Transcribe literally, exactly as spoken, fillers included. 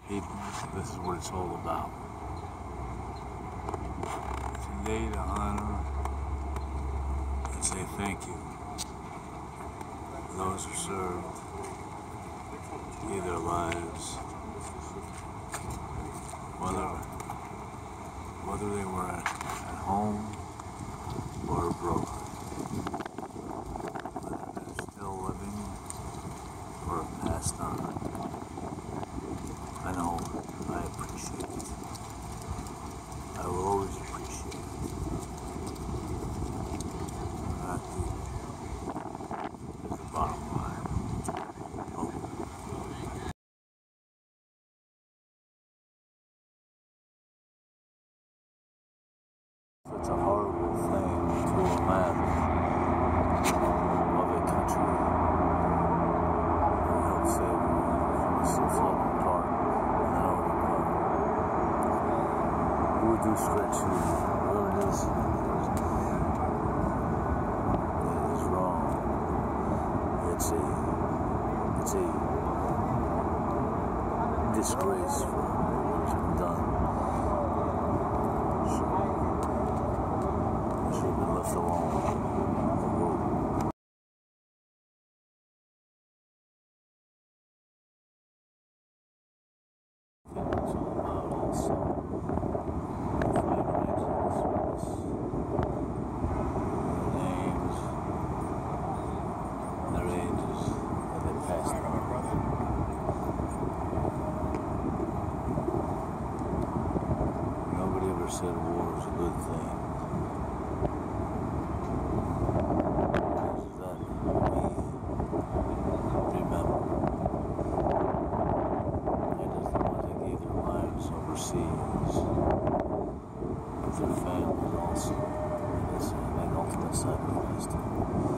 People, this is what it's all about. Today to honor and say thank you to those who served, gave their lives, whether, whether they were at, at home or abroad, whether they're still living or have passed on. I know I appreciate it. I will always appreciate it. That is the bottom line. Oh. It's a horrible thing to a man of a country who helped save from a flooding part in the northern part. Who would do stretch you, whoever it is, it is wrong. It's a, it's a disgrace for what's been done. Should have been left alone. It's all about also their names, their ages, and their past. Nobody ever said war was a good thing. Overseas with their families also, and they ultimately sacrificed.